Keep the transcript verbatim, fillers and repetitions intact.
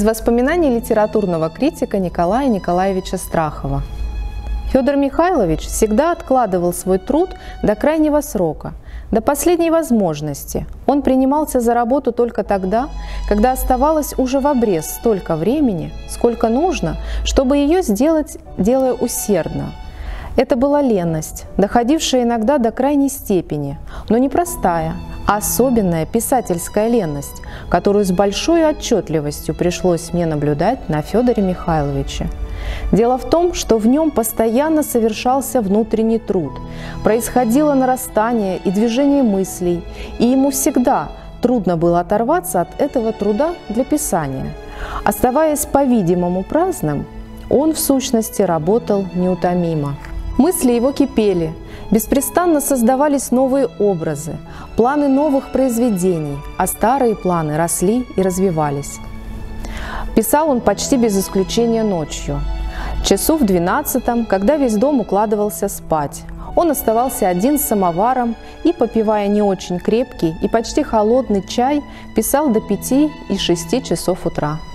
Из воспоминаний литературного критика Николая Николаевича Страхова. Федор Михайлович всегда откладывал свой труд до крайнего срока, до последней возможности. Он принимался за работу только тогда, когда оставалось уже в обрез столько времени, сколько нужно, чтобы ее сделать, делая усердно. Это была ленность, доходившая иногда до крайней степени, но не простая, а особенная писательская ленность, которую с большой отчетливостью пришлось мне наблюдать на Федоре Михайловиче. Дело в том, что в нем постоянно совершался внутренний труд, происходило нарастание и движение мыслей, и ему всегда трудно было оторваться от этого труда для писания. Оставаясь, по-видимому, праздным, он в сущности работал неутомимо. Мысли его кипели, беспрестанно создавались новые образы, планы новых произведений, а старые планы росли и развивались. Писал он почти без исключения ночью. Часу в двенадцатом, когда весь дом укладывался спать, он оставался один с самоваром и, попивая не очень крепкий и почти холодный чай, писал до пяти и шести часов утра.